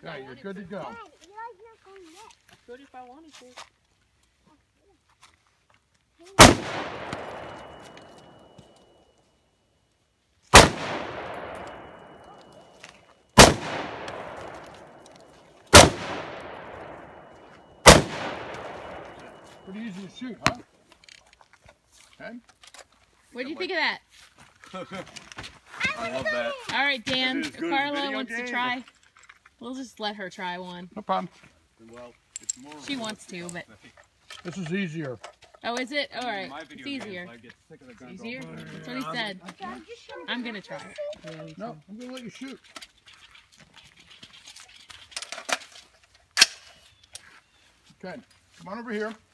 Yeah, you're good to go. Good if I wanted to. Pretty easy to shoot, huh? Okay. What do you think of that? I love that. All right, Dan. Is it as good as Carla video wants to game? try. We'll just let her try one. No problem. Well, it's more She wants to, but... This is easier. Oh, is it? All right. My It's video games, easier. I get sick of the It's guns easier? all the time. That's what he said. I'm going to try it. No, I'm going to let you shoot. Okay, come on over here.